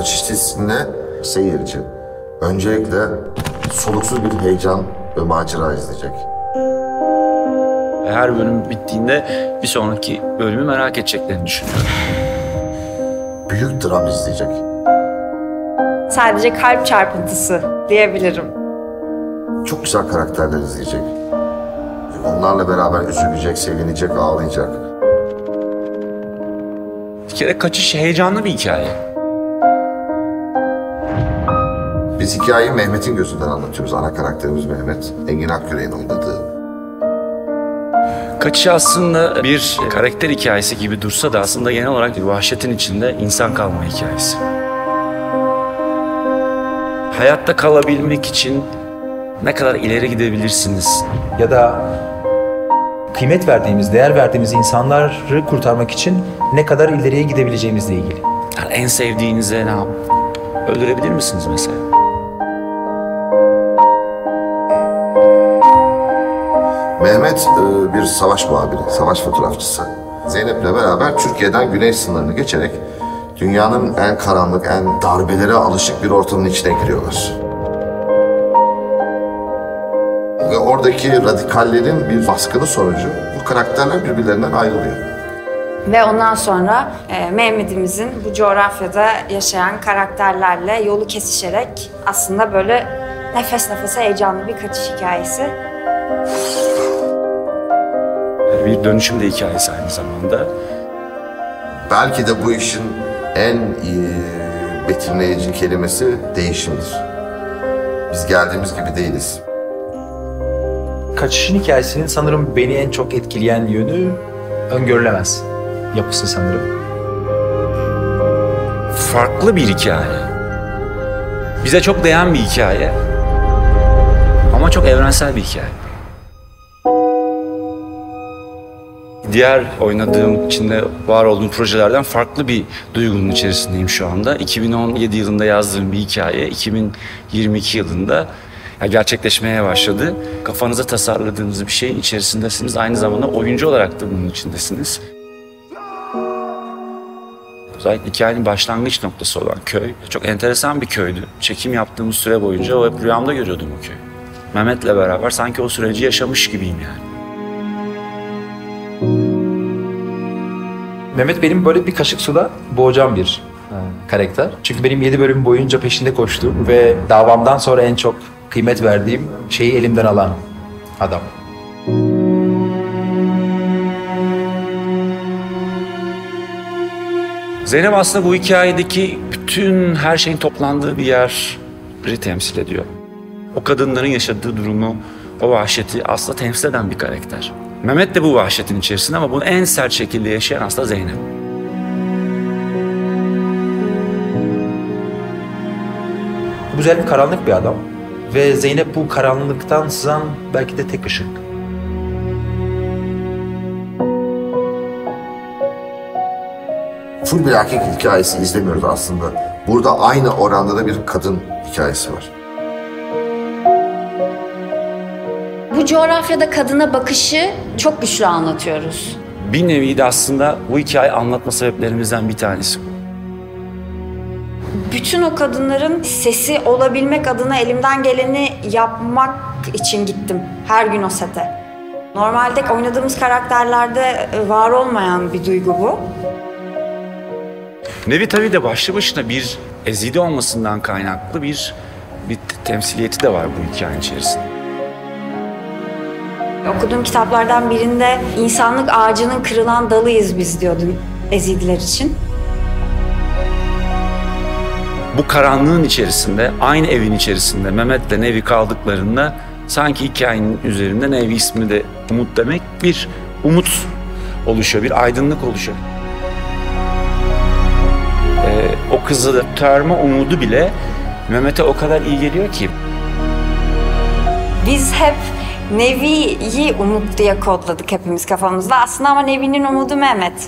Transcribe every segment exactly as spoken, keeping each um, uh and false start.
Kaçış dizisinde seyirci öncelikle soluksuz bir heyecan ve macera izleyecek. Her bölüm bittiğinde bir sonraki bölümü merak edeceklerini düşünüyorum. Büyük dram izleyecek. Sadece kalp çarpıntısı diyebilirim. Çok güzel karakterler izleyecek. Onlarla beraber üzülecek, sevinecek, ağlayacak. Bir kere Kaçış heyecanlı bir hikaye. Biz hikayeyi Mehmet'in gözünden anlatıyoruz. Ana karakterimiz Mehmet. Engin Akgüre'nin oynadığı. Kaçış aslında bir karakter hikayesi gibi dursa da aslında genel olarak bir vahşetin içinde insan kalma hikayesi. Hayatta kalabilmek için ne kadar ileri gidebilirsiniz? Ya da kıymet verdiğimiz, değer verdiğimiz insanları kurtarmak için ne kadar ileriye gidebileceğimizle ilgili. Yani en sevdiğinize ne yap? Öldürebilir misiniz mesela? Mehmet e, bir savaş muhabiri, savaş fotoğrafçısı. Zeynep'le beraber Türkiye'den güney sınırını geçerek dünyanın en karanlık, en darbelere alışık bir ortamın içine giriyorlar. Ve oradaki radikallerin bir baskını sonucu bu karakterler birbirlerinden ayrılıyor. Ve ondan sonra e, Mehmet'imizin bu coğrafyada yaşayan karakterlerle yolu kesişerek aslında böyle nefes nefese heyecanlı bir kaçış hikayesi. Bir dönüşüm de hikayesi aynı zamanda. Belki de bu işin en iyi betimleyici kelimesi değişimdir. Biz geldiğimiz gibi değiliz. Kaçışın hikayesinin sanırım beni en çok etkileyen yönü öngörülemez yapısı sanırım. Farklı bir hikaye. Bize çok değen bir hikaye. Ama çok evrensel bir hikaye. Diğer oynadığım, içinde var olduğum projelerden farklı bir duygunun içerisindeyim şu anda. iki bin on yedi yılında yazdığım bir hikaye, iki bin yirmi iki yılında gerçekleşmeye başladı. Kafanıza tasarladığınız bir şeyin içerisindesiniz. Aynı zamanda oyuncu olarak da bunun içindesiniz. Özellikle hikayenin başlangıç noktası olan köy çok enteresan bir köydü. Çekim yaptığımız süre boyunca o hep rüyamda görüyordum o köyü. Mehmet'le beraber sanki o süreci yaşamış gibiyim yani. Mehmet benim böyle bir kaşık suda boğacağım bir e, karakter. Çünkü benim yedi bölüm boyunca peşinde koştuğum ve davamdan sonra en çok kıymet verdiğim şeyi elimden alan adam. Zeynep aslında bu hikayedeki bütün her şeyin toplandığı bir yeri temsil ediyor. O kadınların yaşadığı durumu, o vahşeti aslında temsil eden bir karakter. Mehmet de bu vahşetin içerisinde ama bunu en sert şekilde yaşayan aslında Zeynep. Bu Zeynep karanlık bir adam ve Zeynep bu karanlıktan sızan belki de tek ışık. Full bir erkek hikayesi izlemiyoruz aslında. Burada aynı oranda da bir kadın hikayesi var. Bu coğrafyada kadına bakışı çok güçlü anlatıyoruz. Bir nevi de aslında bu hikayeyi anlatma sebeplerimizden bir tanesi. Bütün o kadınların sesi olabilmek adına elimden geleni yapmak için gittim her gün o sete. Normalde oynadığımız karakterlerde var olmayan bir duygu bu. Nevi tabii de başlı başına bir ezide olmasından kaynaklı bir bir temsiliyeti de var bu hikayenin içerisinde. Okuduğum kitaplardan birinde insanlık ağacının kırılan dalıyız biz diyordum Ezidiler için. Bu karanlığın içerisinde, aynı evin içerisinde Mehmet'le Nevi kaldıklarında sanki hikayenin üzerinde Nevi ismi de umut demek bir umut oluşuyor, bir aydınlık oluşuyor. Ee, o kızı kurtarma umudu bile Mehmet'e o kadar iyi geliyor ki. Biz hep Nevi'yi umut diye kodladık hepimiz kafamızda. Aslında ama Nevi'nin umudu Mehmet.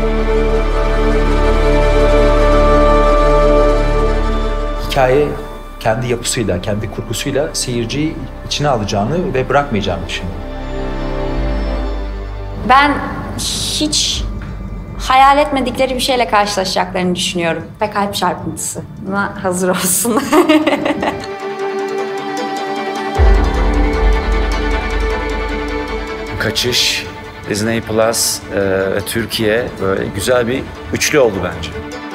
Hikaye kendi yapısıyla, kendi kurgusuyla seyirciyi içine alacağını ve bırakmayacağını düşünüyorum. Ben hiç hayal etmedikleri bir şeyle karşılaşacaklarını düşünüyorum. Ve kalp çarpıntısı. Buna hazır olsun. Kaçış, Disney Plus e, ve Türkiye böyle güzel bir üçlü oldu bence.